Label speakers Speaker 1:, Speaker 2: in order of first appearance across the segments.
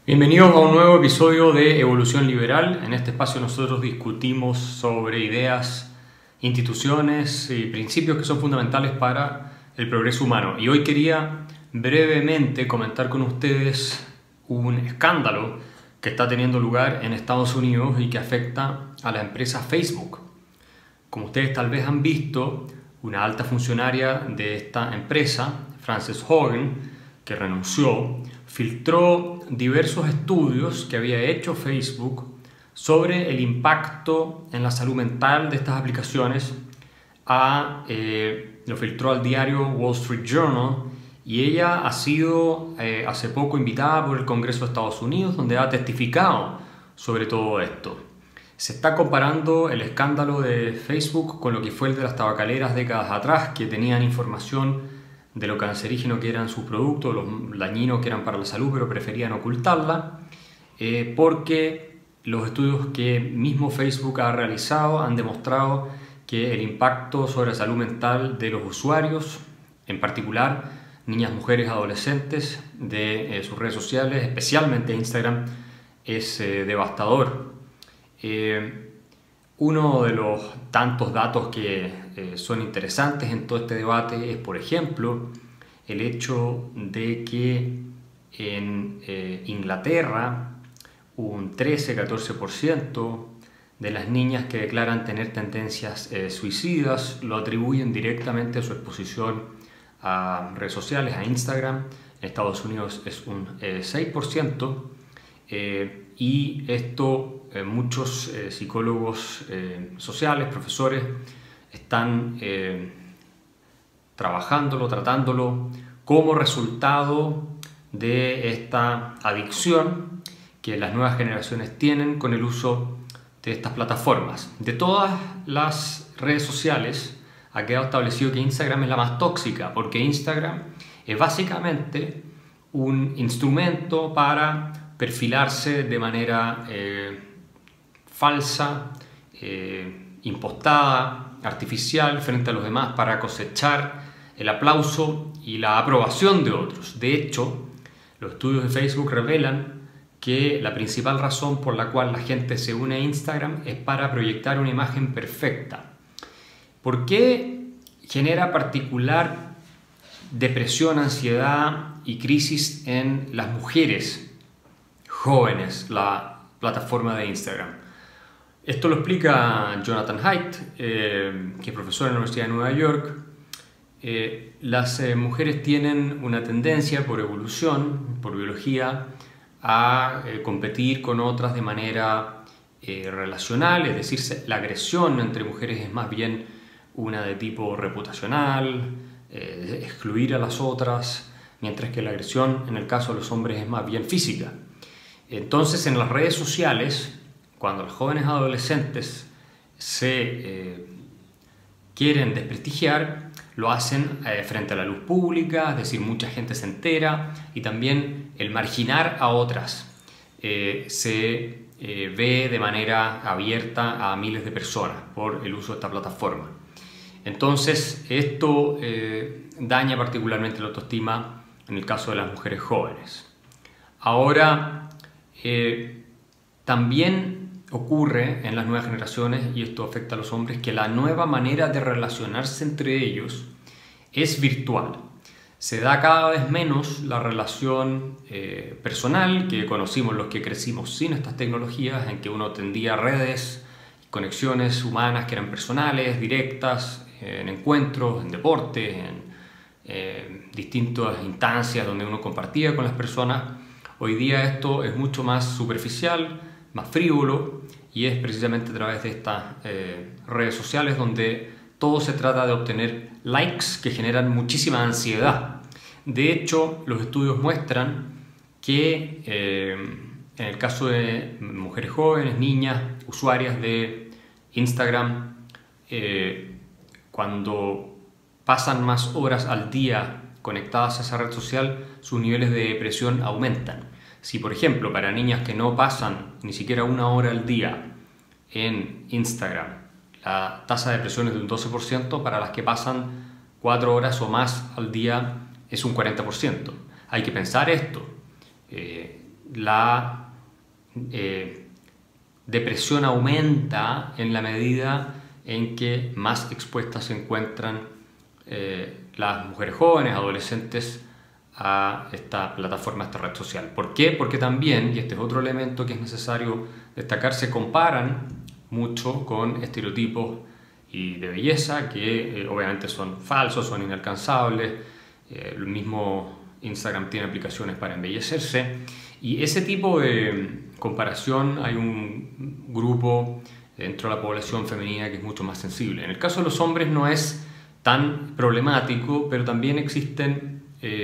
Speaker 1: Bienvenidos a un nuevo episodio de Evolución Liberal. En este espacio nosotros discutimos sobre ideas, instituciones y principios que son fundamentales para el progreso humano. Y hoy quería brevemente comentar con ustedes un escándalo que está teniendo lugar en Estados Unidos y que afecta a la empresa Facebook. Como ustedes tal vez han visto, una alta funcionaria de esta empresa, Frances Haugen, que renunció, filtró diversos estudios que había hecho Facebook sobre el impacto en la salud mental de estas aplicaciones. Lo filtró al diario Wall Street Journal y ella ha sido hace poco invitada por el Congreso de Estados Unidos, donde ha testificado sobre todo esto. Se está comparando el escándalo de Facebook con lo que fue el de las tabacaleras décadas atrás, que tenían información de lo cancerígeno que eran sus productos, los dañinos que eran para la salud, pero preferían ocultarla, porque los estudios que mismo Facebook ha realizado han demostrado que el impacto sobre la salud mental de los usuarios, en particular niñas, mujeres, adolescentes de sus redes sociales, especialmente Instagram, es devastador. Uno de los tantos datos que son interesantes en todo este debate es, por ejemplo, el hecho de que en Inglaterra un 13-14% de las niñas que declaran tener tendencias suicidas lo atribuyen directamente a su exposición a redes sociales, a Instagram. En Estados Unidos es un 6%, y esto muchos psicólogos sociales, profesores, están tratándolo como resultado de esta adicción que las nuevas generaciones tienen con el uso de estas plataformas. De todas las redes sociales ha quedado establecido que Instagram es la más tóxica, porque Instagram es básicamente un instrumento para perfilarse de manera falsa, impostada, artificial frente a los demás para cosechar el aplauso y la aprobación de otros. De hecho, los estudios de Facebook revelan que la principal razón por la cual la gente se une a Instagram es para proyectar una imagen perfecta. ¿Por qué genera particular depresión, ansiedad y crisis en las mujeres jóvenes la plataforma de Instagram? Esto lo explica Jonathan Haidt, que es profesor en la Universidad de Nueva York. Las mujeres tienen una tendencia por evolución, por biología, a competir con otras de manera relacional, es decir, la agresión entre mujeres es más bien una de tipo reputacional, excluir a las otras, mientras que la agresión en el caso de los hombres es más bien física. Entonces, en las redes sociales, cuando los jóvenes adolescentes se quieren desprestigiar, lo hacen frente a la luz pública, es decir, mucha gente se entera, y también el marginar a otras se ve de manera abierta a miles de personas por el uso de esta plataforma. Entonces, esto daña particularmente la autoestima en el caso de las mujeres jóvenes. Ahora, también ocurre en las nuevas generaciones, y esto afecta a los hombres, que la nueva manera de relacionarse entre ellos es virtual. Se da cada vez menos la relación personal que conocimos los que crecimos sin estas tecnologías, en que uno tendía redes, conexiones humanas que eran personales, directas, en encuentros, en deportes, en distintas instancias donde uno compartía con las personas. Hoy día esto es mucho más superficial, más frívolo, y es precisamente a través de estas redes sociales donde todo se trata de obtener likes que generan muchísima ansiedad. De hecho, los estudios muestran que en el caso de mujeres jóvenes, niñas, usuarias de Instagram, cuando pasan más horas al día conectadas a esa red social, sus niveles de depresión aumentan. Si, por ejemplo, para niñas que no pasan ni siquiera una hora al día en Instagram, la tasa de depresión es de un 12%, para las que pasan 4 horas o más al día es un 40%. Hay que pensar esto. la depresión aumenta en la medida en que más expuestas se encuentran las mujeres jóvenes, adolescentes, a esta plataforma, a esta red social. ¿Por qué? Porque también, y este es otro elemento que es necesario destacar, se comparan mucho con estereotipos y de belleza que obviamente son falsos, son inalcanzables. El mismo Instagram tiene aplicaciones para embellecerse, y ese tipo de comparación hay un grupo dentro de la población femenina que es mucho más sensible. En el caso de los hombres no es tan problemático, pero también existen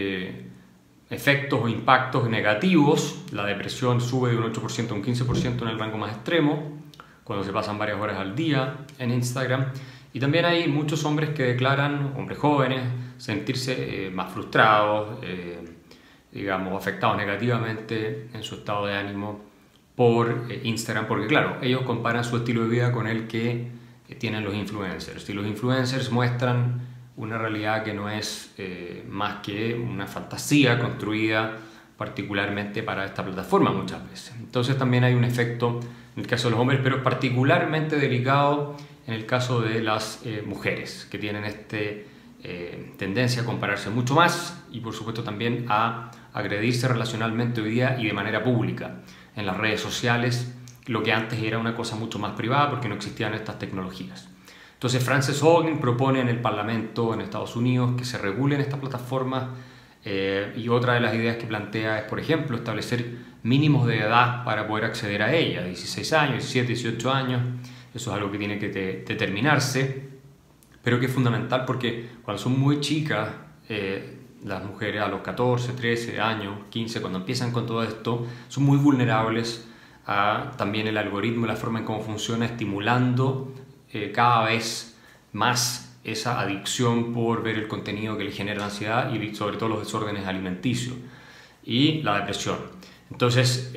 Speaker 1: efectos o impactos negativos. La depresión sube de un 8% a un 15% en el rango más extremo cuando se pasan varias horas al día en Instagram. Y también hay muchos hombres que declaran, hombres jóvenes, sentirse más frustrados, digamos, afectados negativamente en su estado de ánimo por Instagram, porque claro, ellos comparan su estilo de vida con el que tienen los influencers, y los influencers muestran una realidad que no es más que una fantasía construida particularmente para esta plataforma muchas veces. Entonces también hay un efecto en el caso de los hombres, pero es particularmente delicado en el caso de las mujeres, que tienen tendencia a compararse mucho más y por supuesto también a agredirse relacionalmente hoy día y de manera pública en las redes sociales, lo que antes era una cosa mucho más privada porque no existían estas tecnologías. Entonces Frances Haugen propone en el Parlamento en Estados Unidos que se regulen estas plataformas, y otra de las ideas que plantea es, por ejemplo, establecer mínimos de edad para poder acceder a ella, 16 años, 17, 18 años. Eso es algo que tiene que determinarse, pero que es fundamental porque cuando son muy chicas, las mujeres a los 14, 13 años, 15, cuando empiezan con todo esto, son muy vulnerables a también el algoritmo, la forma en cómo funciona, estimulando cada vez más esa adicción por ver el contenido que les genera ansiedad y sobre todo los desórdenes alimenticios y la depresión. Entonces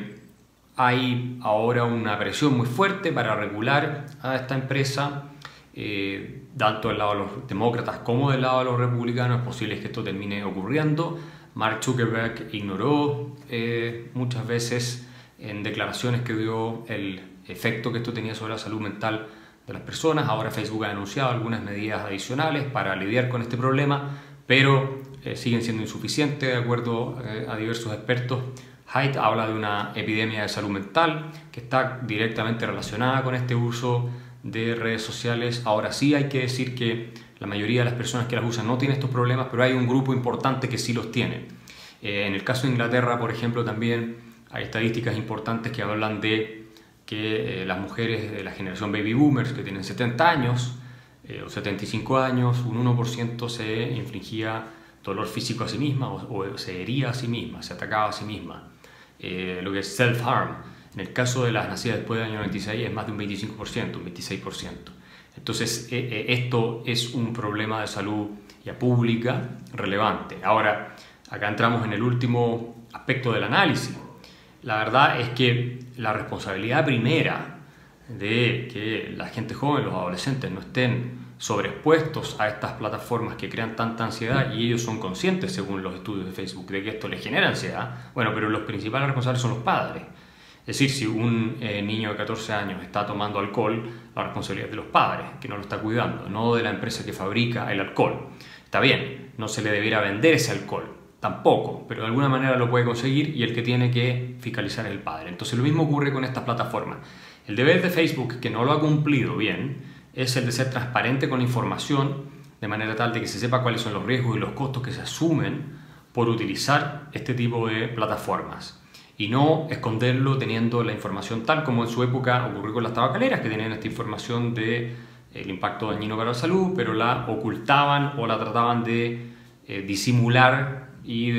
Speaker 1: hay ahora una presión muy fuerte para regular a esta empresa, tanto del lado de los demócratas como del lado de los republicanos. Es posible que esto termine ocurriendo. Mark Zuckerberg ignoró muchas veces en declaraciones que dio el efecto que esto tenía sobre la salud mental de las personas. Ahora Facebook ha anunciado algunas medidas adicionales para lidiar con este problema, pero siguen siendo insuficientes de acuerdo a diversos expertos. Haidt habla de una epidemia de salud mental que está directamente relacionada con este uso de redes sociales. Ahora sí hay que decir que la mayoría de las personas que las usan no tienen estos problemas, pero hay un grupo importante que sí los tiene. En el caso de Inglaterra, por ejemplo, también hay estadísticas importantes que hablan de que las mujeres de la generación baby boomers, que tienen 70 años o 75 años, un 1% se infligía dolor físico a sí misma o se hería a sí misma, se atacaba a sí misma, lo que es self-harm. En el caso de las nacidas después del año 96 es más de un 25%, un 26%. Entonces esto es un problema de salud ya pública relevante. Ahora, acá entramos en el último aspecto del análisis. La verdad es que la responsabilidad primera de que la gente joven, los adolescentes, no estén sobreexpuestos a estas plataformas que crean tanta ansiedad, y ellos son conscientes, según los estudios de Facebook, de que esto les genera ansiedad, bueno, pero los principales responsables son los padres. Es decir, si un niño de 14 años está tomando alcohol, la responsabilidad es de los padres, que no lo está cuidando, no de la empresa que fabrica el alcohol. Está bien, no se le debiera vender ese alcohol, tampoco, pero de alguna manera lo puede conseguir, y el que tiene que fiscalizar es el padre. Entonces lo mismo ocurre con estas plataformas. El deber de Facebook, que no lo ha cumplido bien, es el de ser transparente con la información, de manera tal de que se sepa cuáles son los riesgos y los costos que se asumen por utilizar este tipo de plataformas, y no esconderlo teniendo la información tal como en su época ocurrió con las tabacaleras, que tenían esta información del impacto dañino para la salud, pero la ocultaban o la trataban de disimular y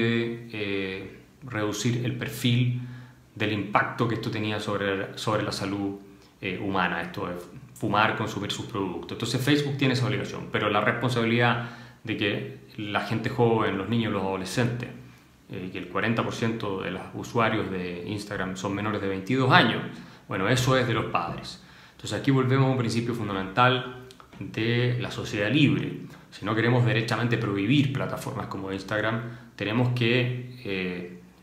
Speaker 1: de reducir el perfil del impacto que esto tenía sobre la salud humana, esto de fumar, consumir sus productos. Entonces Facebook tiene esa obligación, pero la responsabilidad de que la gente joven, los niños, los adolescentes, que el 40% de los usuarios de Instagram son menores de 22 años, bueno, eso es de los padres. Entonces aquí volvemos a un principio fundamental de la sociedad libre. Si no queremos derechamente prohibir plataformas como Instagram, tenemos que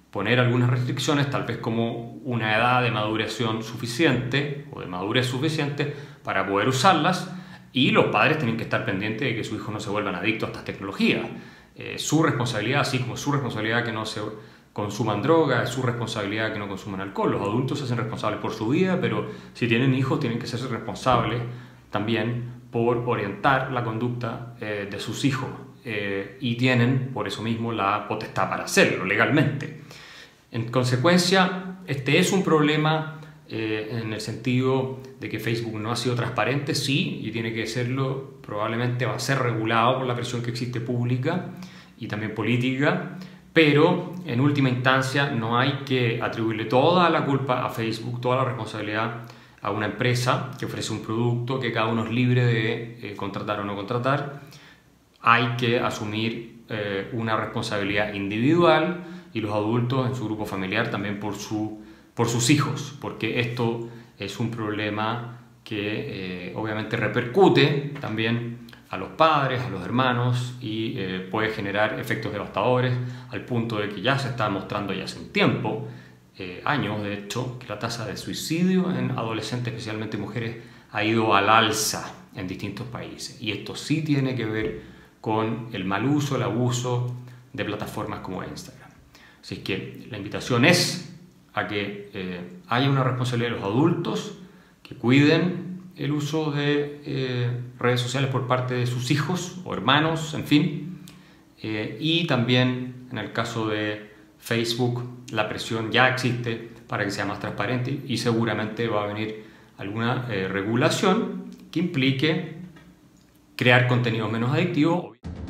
Speaker 1: poner algunas restricciones, tal vez como una edad de maduración suficiente o de madurez suficiente para poder usarlas, y los padres tienen que estar pendientes de que sus hijos no se vuelvan adictos a estas tecnologías. Su responsabilidad, así como su responsabilidad que no se consuman drogas, es su responsabilidad que no consuman alcohol. Los adultos se hacen responsables por su vida, pero si tienen hijos tienen que serse responsables también por orientar la conducta de sus hijos, y tienen por eso mismo la potestad para hacerlo legalmente. En consecuencia, este es un problema en el sentido de que Facebook no ha sido transparente, sí, y tiene que serlo, probablemente va a ser regulado por la presión que existe pública y también política, pero en última instancia no hay que atribuirle toda la culpa a Facebook, toda la responsabilidad a una empresa que ofrece un producto que cada uno es libre de contratar o no contratar. Hay que asumir una responsabilidad individual, y los adultos en su grupo familiar también por sus hijos, porque esto es un problema que obviamente repercute también a los padres, a los hermanos, y puede generar efectos devastadores al punto de que ya se está mostrando ya hace un tiempo, años de hecho, que la tasa de suicidio en adolescentes, especialmente mujeres, ha ido al alza en distintos países, y esto sí tiene que ver con el mal uso, el abuso de plataformas como Instagram. Así que la invitación es a que haya una responsabilidad de los adultos, que cuiden el uso de redes sociales por parte de sus hijos o hermanos, en fin, y también en el caso de Facebook la presión ya existe para que sea más transparente, y seguramente va a venir alguna regulación que implique crear contenidos menos adictivos.